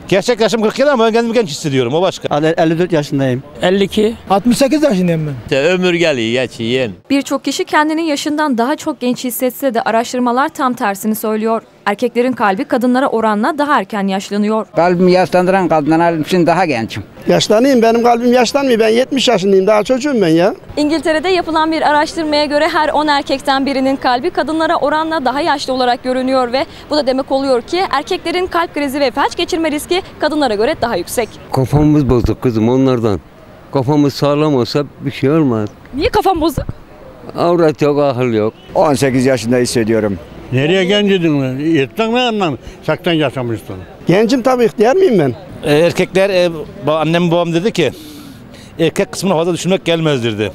Gerçek yaşım 47 ama ben kendimi genç hissediyorum, o başka. 54 yaşındayım. 52. 68 yaşındayım ben. Ömür geliyor, geçiyor. Birçok kişi kendini yaşından daha çok genç hissetse de araştırmalar tam tersini söylüyor. Erkeklerin kalbi kadınlara oranla daha erken yaşlanıyor. Kalbimi yaşlandıran kadınlar için daha gençim. Yaşlanayım, benim kalbim yaşlanmıyor. Ben 70 yaşındayım, daha çocuğum ben ya. İngiltere'de yapılan bir araştırmaya göre her 10 erkekten birinin kalbi kadınlara oranla daha yaşlı olarak görünüyor ve bu da demek oluyor ki erkeklerin kalp krizi ve felç geçirme riski kadınlara göre daha yüksek. Kafamız bozuk kızım onlardan. Kafamız sağlam olsa bir şey olmaz. Niye kafam bozuk? Avrat yok, akıl yok. 18 yaşında hissediyorum. Nereye gencydin? Yettin mi anlam? 80 yaşamıştın. Gencim tabii, ihtiyar mıyım ben? Erkekler, annem babam dedi ki erkek kısmına fazla düşünmek gelmez dedi.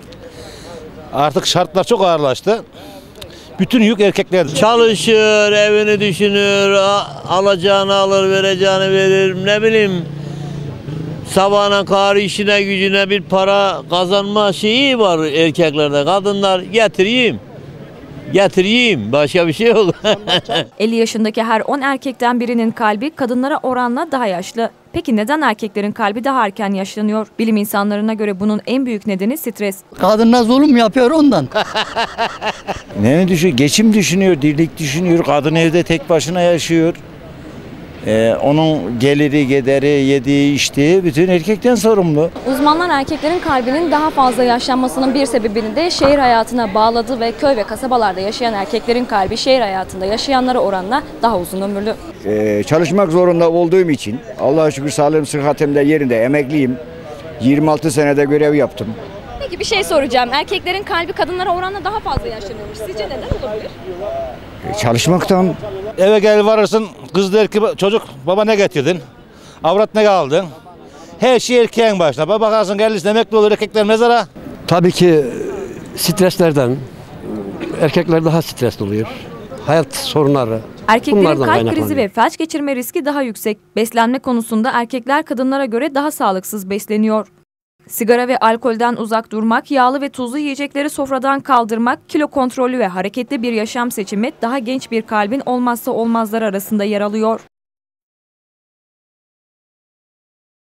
Artık şartlar çok ağırlaştı. Bütün yük erkeklerde. Çalışır, evini düşünür, alacağını alır, vereceğini verir, ne bileyim. Sabahına kahır işine gücüne bir para kazanma şeyi var erkeklerde. Kadınlar getireyim. Başka bir şey yok. 50 yaşındaki her 10 erkekten birinin kalbi kadınlara oranla daha yaşlı. Peki neden erkeklerin kalbi daha erken yaşlanıyor? Bilim insanlarına göre bunun en büyük nedeni stres. Kadınlar zulüm yapıyor ondan. Ne düşünüyor? Geçim düşünüyor, dirlik düşünüyor. Kadın evde tek başına yaşıyor. Onun geliri, gideri, yediği, içtiği bütün erkekten sorumlu. Uzmanlar erkeklerin kalbinin daha fazla yaşlanmasının bir sebebini de şehir hayatına bağladı ve köy ve kasabalarda yaşayan erkeklerin kalbi şehir hayatında yaşayanlara oranla daha uzun ömürlü. Çalışmak zorunda olduğum için Allah'a şükür sağlığım, sıhhatim de yerinde, emekliyim. 26 senede görev yaptım. Peki bir şey soracağım. Erkeklerin kalbi kadınlara oranla daha fazla yaşlanıyormuş. Sizce neden olabilir? Çalışmaktan. Eve gel varırsın, kız der ki çocuk baba ne getirdin? Avrat ne aldın? Her şey erkeğin başına. Bakarsın gelirsin emekli olur erkekler mezara. Tabii ki streslerden. Erkekler daha stresli oluyor. Hayat sorunları. Erkeklerin kalp krizi ve felç geçirme riski daha yüksek. Beslenme konusunda erkekler kadınlara göre daha sağlıksız besleniyor. Sigara ve alkolden uzak durmak, yağlı ve tuzlu yiyecekleri sofradan kaldırmak, kilo kontrolü ve hareketli bir yaşam seçimi daha genç bir kalbin olmazsa olmazları arasında yer alıyor.